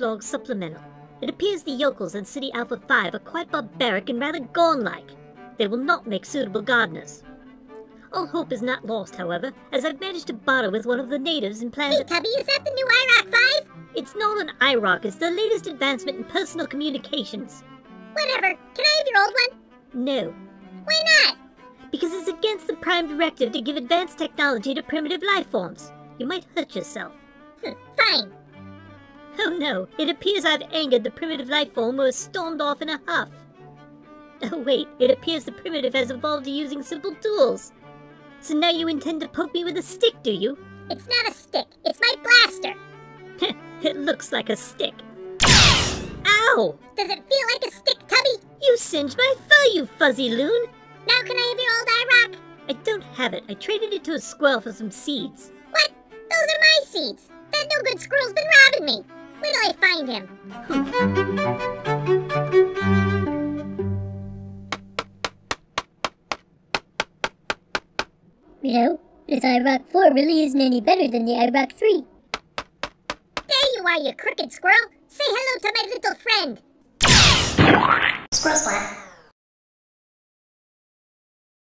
Watchdog Supplemental. It appears the yokels in City Alpha 5 are quite barbaric and rather gaunt-like. They will not make suitable gardeners. All hope is not lost, however, as I've managed to barter with one of the natives and plan Hey, Tubby, is that the new IROC 5? It's not an IROC, it's the latest advancement in personal communications. Whatever. Can I have your old one? No. Why not? Because it's against the Prime Directive to give advanced technology to primitive life forms. You might hurt yourself. Fine. Oh no, it appears I've angered the primitive life form who has stormed off in a huff. Oh wait, it appears the primitive has evolved to using simple tools. So now you intend to poke me with a stick, do you? It's not a stick. It's my blaster. It looks like a stick. Ow! Does it feel like a stick, Tubby? You singed my fur, you fuzzy loon! Now can I have your old IROC? I don't have it. I traded it to a squirrel for some seeds. What? Those are my seeds. That no-good squirrel's been robbing me. Wait till I find him. You know, this IROC 4 really isn't any better than the IROC 3. There you are, you crooked squirrel. Say hello to my little friend. Squirrel Splat.